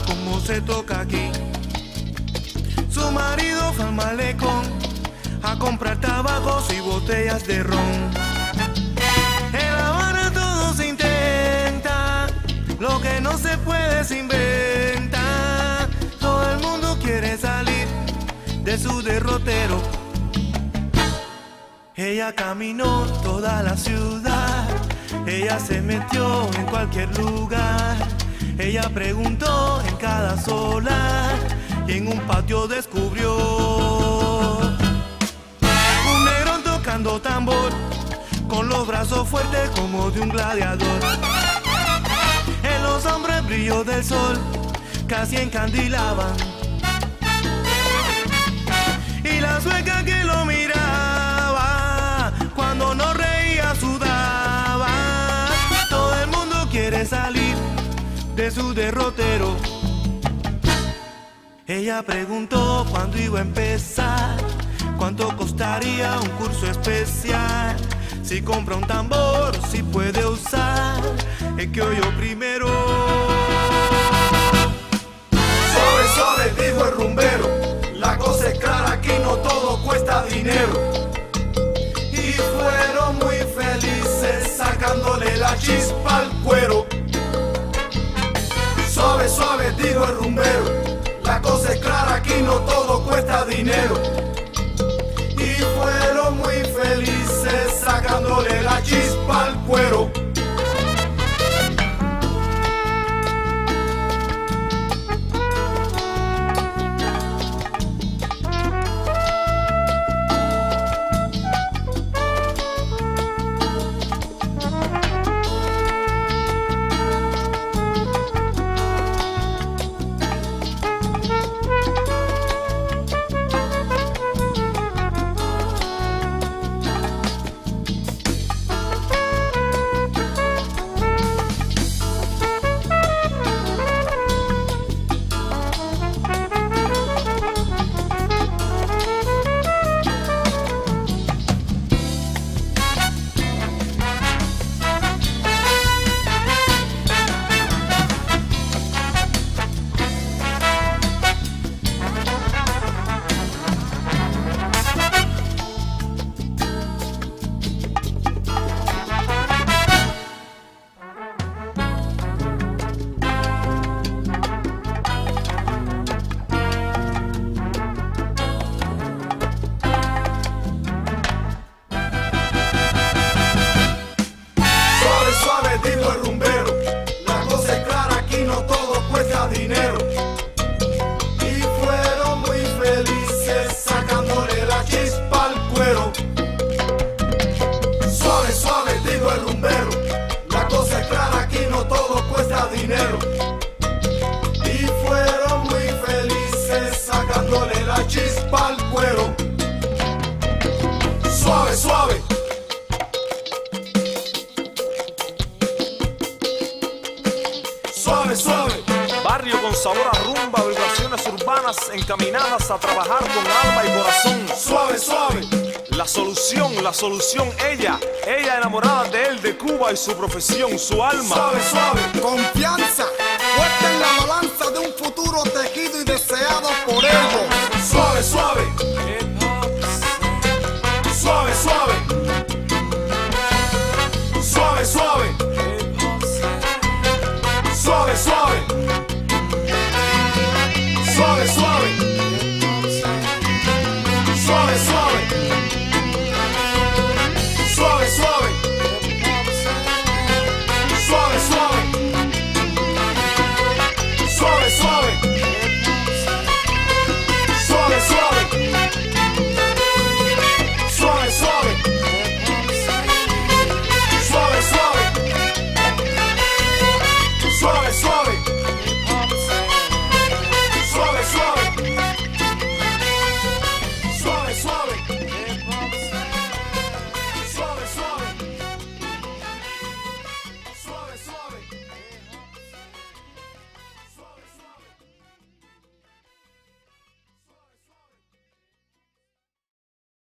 como se toca aquí. Su marido fue al malecón a comprar tabacos y botellas de ron. En La Habana todo se intenta, lo que no se puede se inventa. Todo el mundo quiere salir de su derrotero. Ella caminó toda la ciudad, ella se metió en cualquier lugar. Ella preguntó en cada solar y en un patio descubrió un negrón tocando tambor, con los brazos fuertes como de un gladiador. En los hombres brillo del sol casi encandilaban, y la sueca que lo miraba cuando no reía sudaba. Todo el mundo quiere salir de su derrotero. Ella preguntó cuándo iba a empezar, cuánto costaría un curso especial, si compra un tambor, si puede usar el que oyó primero. Suave, suave, dijo el rumbero, la cosa es clara, aquí no todo cuesta dinero. Y fueron muy felices sacándole la chispa al cuero. Suave, suave, dijo el rumbero, la cosa es clara, aquí no todo cuesta dinero. Y fueron muy felices sacándole la chispa al cuero. Dijo el rumbero, la cosa es clara, aquí no todo cuesta dinero. Y fueron muy felices sacándole la chispa al cuero. Suave, suave, dijo el rumbero, la cosa es clara, aquí no todo cuesta dinero. Y fueron muy felices sacándole la chispa al cuero. Suave, suave. Suave, suave. Barrio con sabor a rumba, vibraciones urbanas encaminadas a trabajar con alma y corazón. Suave, suave. La solución, ella enamorada de él, de Cuba y su profesión, su alma. Suave, suave. Confianza, fuerte en la balanza de un futuro tejido y deseado por ellos. Suave, suave. Suave, suave. Suave, suave. Suave, suave. Suave, suave.